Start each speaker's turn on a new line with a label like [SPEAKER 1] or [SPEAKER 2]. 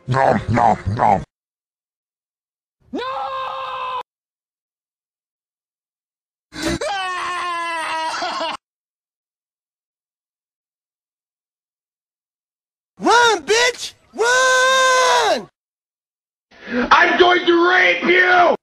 [SPEAKER 1] No, no, no.
[SPEAKER 2] Run, bitch! Run!
[SPEAKER 1] I'm going to rape you!